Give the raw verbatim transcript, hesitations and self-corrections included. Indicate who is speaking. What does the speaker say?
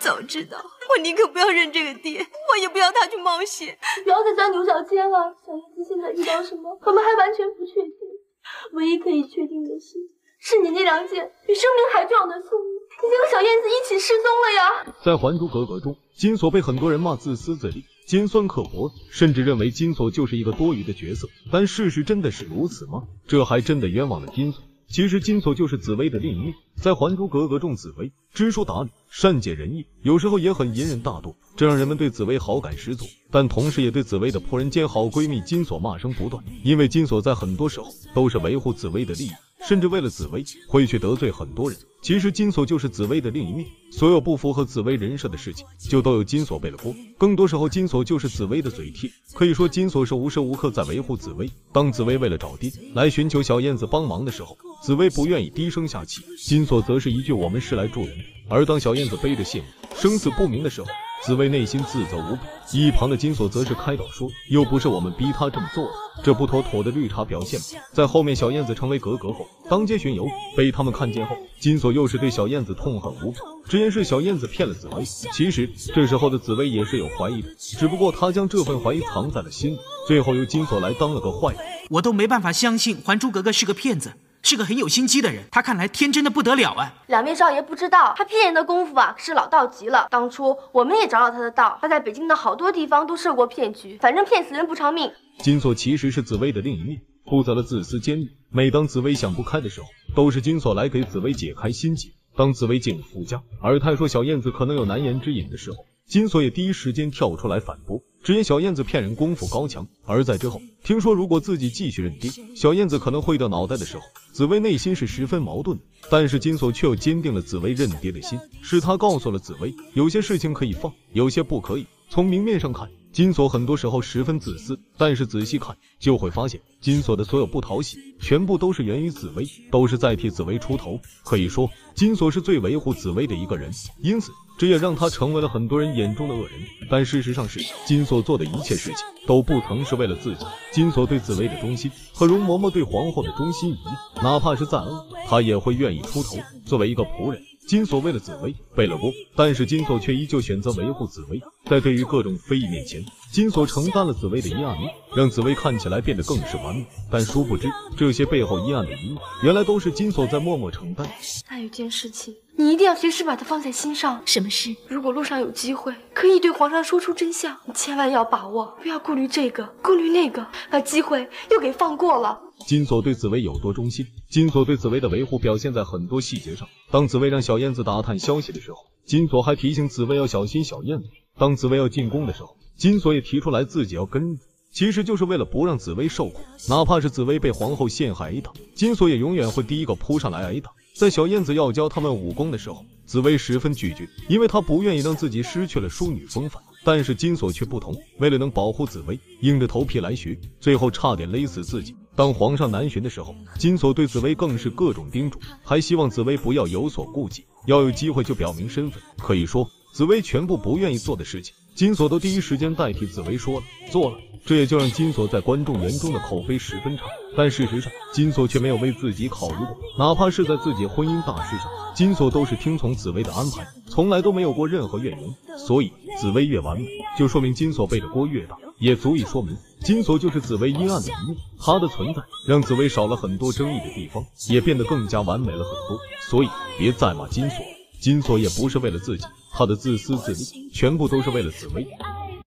Speaker 1: 早知道，我宁可不要认这个爹，我也不要他去冒险。
Speaker 2: 不要再钻牛角尖了，小燕子现在遇到什么，我们还完全不确定。唯一可以确定的是，是你那两件比生命还重要的送物已经和小燕子一起失踪了呀。
Speaker 3: 在《还珠格格》中，金锁被很多人骂自私自利、尖酸刻薄，甚至认为金锁就是一个多余的角色。但事实真的是如此吗？这还真的冤枉了金锁。其实金锁就是紫薇的另一面。在《还珠格格》中，紫薇知书达理、善解人意，有时候也很隐忍大度，这让人们对紫薇好感十足。但同时也对紫薇的仆人兼好闺蜜金锁骂声不断，因为金锁在很多时候都是维护紫薇的利益，甚至为了紫薇会去得罪很多人。其实金锁就是紫薇的另一面，所有不符合紫薇人设的事情就都有金锁背了锅。更多时候金锁就是紫薇的嘴替，可以说金锁是无时无刻在维护紫薇。当紫薇为了找爹来寻求小燕子帮忙的时候，紫薇不愿意低声下气，金锁则是一句我们是来助人的。而当小燕子背着谢幕生死不明的时候，紫薇内心自责无比，一旁的金锁则是开导说，又不是我们逼他这么做的，这不妥妥的绿茶表现吗？在后面小燕子成为格格后，当街巡游被他们看见后，金锁又是对小燕子痛恨无比，直言是小燕子骗了紫薇。其实这时候的紫薇也是有怀疑的，只不过她将这份怀疑藏在了心里，最后由金锁来当了个坏人。
Speaker 4: 我都没办法相信还珠格格是个骗子，是个很有心机的人，他看来天真的不得了啊！
Speaker 2: 两位少爷不知道，他骗人的功夫啊是老道极了。当初我们也找到他的道，他在北京的好多地方都设过骗局，反正骗死人不偿命。
Speaker 3: 金锁其实是紫薇的另一面，负责了自私奸佞。每当紫薇想不开的时候，都是金锁来给紫薇解开心结。当紫薇进了夫家，而太说小燕子可能有难言之隐的时候，金锁也第一时间跳出来反驳，直言小燕子骗人功夫高强。而在之后听说如果自己继续认爹，小燕子可能会掉脑袋的时候，紫薇内心是十分矛盾的，但是金锁却又坚定了紫薇认爹的心。是他告诉了紫薇，有些事情可以放，有些不可以。从明面上看，金锁很多时候十分自私，但是仔细看就会发现，金锁的所有不讨喜全部都是源于紫薇，都是在替紫薇出头。可以说金锁是最维护紫薇的一个人，因此这也让他成为了很多人眼中的恶人。但事实上是，金锁做的一切事情都不曾是为了自己。金锁对紫薇的忠心和容嬷嬷对皇后的忠心一样，哪怕是再恶，他也会愿意出头。作为一个仆人，金锁为了紫薇背了锅，但是金锁却依旧选择维护紫薇。在对于各种非议面前，金锁承担了紫薇的阴暗面，让紫薇看起来变得更是完美。但殊不知，这些背后阴暗的一面，原来都是金锁在默默承担。
Speaker 2: 那有件事情，你一定要随时把它放在心上。
Speaker 1: 什么事？
Speaker 2: 如果路上有机会可以对皇上说出真相，你千万要把握，不要顾虑这个顾虑那个，把机会又给放过了。
Speaker 3: 金锁对紫薇有多忠心，金锁对紫薇的维护表现在很多细节上。当紫薇让小燕子打探消息的时候，金锁还提醒紫薇要小心小燕子。当紫薇要进宫的时候，金锁也提出来自己要跟着，其实就是为了不让紫薇受苦。哪怕是紫薇被皇后陷害挨打，金锁也永远会第一个扑上来挨打。在小燕子要教他们武功的时候，紫薇十分拒绝，因为她不愿意让自己失去了淑女风范。但是金锁却不同，为了能保护紫薇，硬着头皮来学，最后差点勒死自己。当皇上南巡的时候，金锁对紫薇更是各种叮嘱，还希望紫薇不要有所顾忌，要有机会就表明身份。可以说，紫薇全部不愿意做的事情，金锁都第一时间代替紫薇说了做了，这也就让金锁在观众眼中的口碑十分差。但事实上，金锁却没有为自己考虑过，哪怕是在自己婚姻大事上，金锁都是听从紫薇的安排，从来都没有过任何怨言。所以紫薇越完美，就说明金锁背的锅越大，也足以说明金锁就是紫薇阴暗的一面。她的存在让紫薇少了很多争议的地方，也变得更加完美了很多。所以别再骂金锁，金锁也不是为了自己，他的自私自利全部都是为了紫薇。